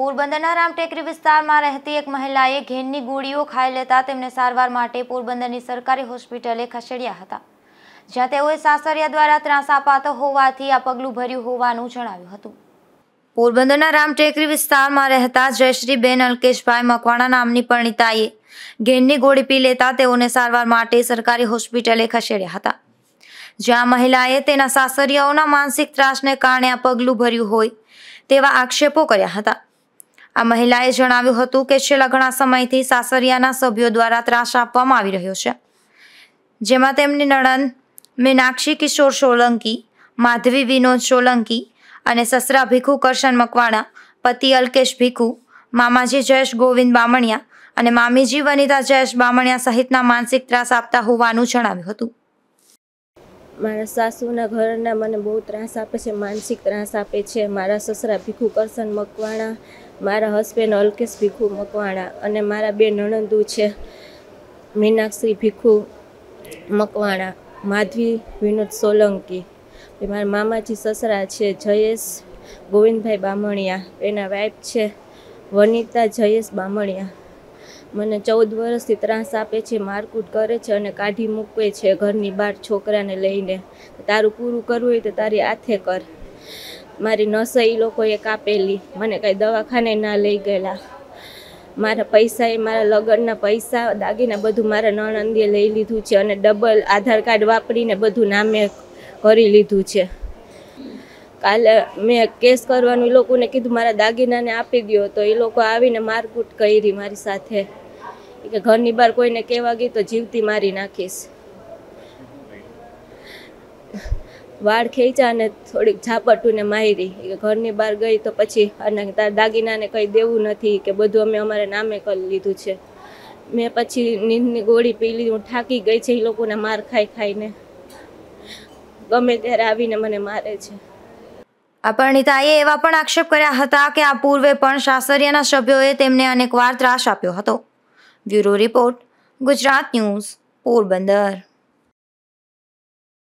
પોરબંદરના રામટેકરી વિસ્તારમાં રહેતી એક મહિલાએ ઘેનની ગોળીઓ ખાઈ લેતા તેમને સારવાર માટે પોરબંદરની સરકારી હોસ્પિટલે ખસેડ્યા હતા, જ્યાં તેઓએ સાસરિયા દ્વારા ત્રાસ અપાતો હોવાથી આ પગલું ભર્યું હોવાનું જણાવ્યું હતું। પોરબંદરના રામટેકરી વિસ્તારમાં રહેતા જયશ્રીબેન અલ્કેશભાઈ મકવાણા નામની પરિણીતાએ ઘેનની ગોળી પી લેતા તેઓને સારવાર માટે સરકારી હોસ્પિટલે ખસેડ્યા હતા, જ્યાં મહિલાએ તેના સાસરિયાઓના માનસિક ત્રાસને કારણે આ પગલું ભર્યું હોય તેવા આક્ષેપો કર્યા હતા। આ મહિલાએ જણાવ્યું હતું કે છેલ્લા ઘણા સમયથી સાસરિયાના સભ્યો દ્વારા ત્રાસ આપવામાં આવી રહ્યો છે, જેમાં તેમની નણંદ મીનાક્ષી કિશોર સોલંકી, માધવી વિનોદ સોલંકી અને સસરા ભીખુ કરશન મકવાણા, પતિ અલ્કેશ ભીખુ, મામાજી જયેશ ગોવિંદ બામણિયા અને મામીજી વનિતા જયેશ બામણિયા સહિતના માનસિક ત્રાસ આપતા હોવાનું જણાવ્યું હતું। મારા સાસુના ઘરના મને બહુ ત્રાસ આપે છે, માનસિક ત્રાસ આપે છે। મારા સસરા ભીખુ કરશન મકવાણા, મારા હસબન્ડ અલ્કેશ ભીખુ મકવાણા અને મારા બે નણંદુ છે, મીનાક્ષી ભીખુ મકવાણા, માધવી વિનોદ સોલંકી, મારા મામાજી સસરા છે જયેશ ગોવિંદભાઈ બામણિયા, એના વાઈફ છે વનિતા જયેશ બામણિયા। મને 14 વર્ષથી ત્રાસ આપે છે, મારકૂટ કરે છે અને કાઢી મૂકે છે ઘરની બહાર છોકરાને લઈને। તારું પૂરું કરવું હોય તો તારી હાથે કર। મારી નસ એ લોકોએ કાપેલી, મને કાંઈ દવાખાને ના લઈ ગયેલા। મારા પૈસા એ મારા લગ્નના પૈસા દાગીના બધું મારા નણંદીએ લઈ લીધું છે અને ડબલ આધાર કાર્ડ વાપરીને બધું નામે કરી લીધું છે। કાલે મેં કેસ કરવાનું એ લોકોને કીધું મારા દાગીનાને આપી દો, તો એ લોકો આવીને મારકૂટ કરી મારી સાથે કે ઘરની બહાર કોઈને કહેવા ગઈ તો જીવતી મારી નાખીશ। વાળ ખેંચા અને થોડીક ઝાપટુને મારી કે ઘરની બહાર ગઈ તો પછી અને તારા દાગીનાને કંઈ દેવું નથી કે બધું અમે અમારે નામે કરી લીધું છે। મેં પછી નીંદની ગોળી પી લીધી, હું થાકી ગઈ છે એ લોકોને માર ખાઈને, ગમે ત્યારે આવીને મને મારે છે। આ પરિણીતાએ એવા પણ આક્ષેપ કર્યા હતા કે આ પૂર્વે પણ સાસરિયાના સભ્યોએ તેમને અનેકવાર ત્રાસ આપ્યો હતો। Bureau report, Gujarat news, Porbandar.